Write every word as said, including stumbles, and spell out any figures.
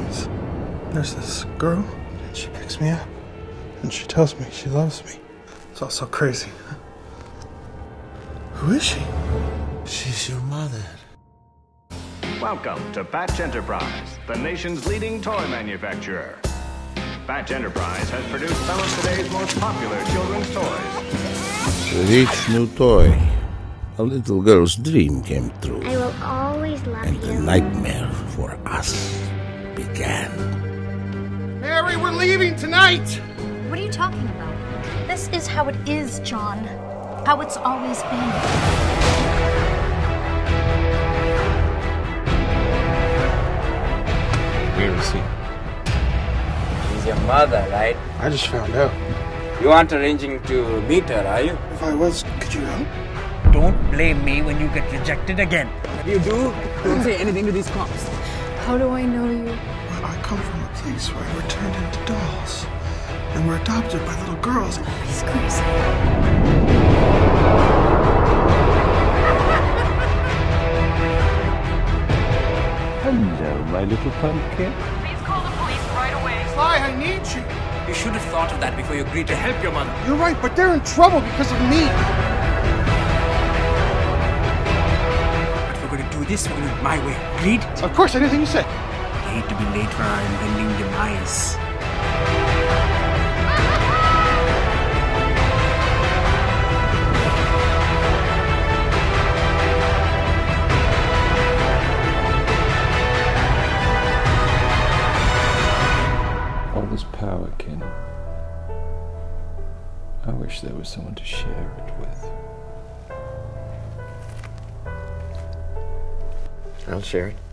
dreams. There's this girl, and she picks me up, and she tells me she loves me. It's all so crazy. Who is she? She's your mother. Welcome to Patch Enterprise, the nation's leading toy manufacturer. Patch Enterprise has produced some of today's most popular children's toys. With each new toy, a little girl's dream came true. I will always love and you. And the nightmare for us began. Mary, we're leaving tonight! What are you talking about? This is how it is, John. How it's always been. Where is he? She's your mother, right? I just found out. You aren't arranging to meet her, are you? If I was, could you help? Don't blame me when you get rejected again. If you do, don't say anything to these cops. How do I know you? Well, I come from a place where we're turned into dolls. And we're adopted by little girls. He's crazy. Hello, my little pumpkin. Please call the police right away. Sly, I need you. You should have thought of that before you agreed to help your mother. You're right, but they're in trouble because of me. But if we're going to do this, we're going to do it my way. Agreed? Of course, anything you say. I hate to be late for our impending demise. All this power, Ken. I wish there was someone to share it with. I'll share it.